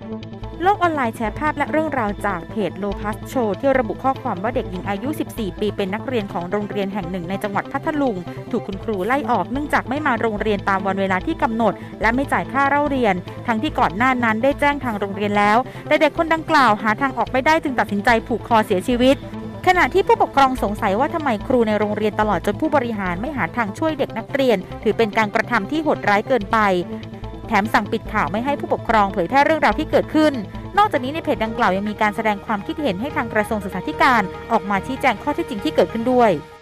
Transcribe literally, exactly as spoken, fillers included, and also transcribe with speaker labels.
Speaker 1: โลกออนไลน์แชร์ภาพและเรื่องราวจากเพจโลพัสโชที่ระบุข้อความว่าเด็กหญิงอายุ สิบสี่ ปีเป็นนักเรียนของโรงเรียนแห่งหนึ่งในจังหวัดพัทลุงถูกคุณครูไล่ออกเนื่องจากไม่มาโรงเรียนตามวันเวลาที่กำหนดและไม่จ่ายค่าเล่าเรียนทั้งที่ก่อนหน้านั้นได้แจ้งทางโรงเรียนแล้วแต่เด็กคนดังกล่าวหาทางออกไม่ได้จึงตัดสินใจผูกคอเสียชีวิตขณะที่ผู้ปกครองสงสัยว่าทำไมครูในโรงเรียนตลอดจนผู้บริหารไม่หาทางช่วยเด็กนักเรียนถือเป็นการกระทำที่โหดร้ายเกินไปแถมสั่งปิดข่าวไม่ให้ผู้ปกครองเผยแพร่เรื่องราวที่เกิดขึ้นนอกจากนี้ในเพจดังกล่าวยังมีการแสดงความคิดเห็นให้ทางกระทรวงศึกษาธิการออกมาชี้แจงข้อเท็จจริงที่เกิดขึ้นด้วย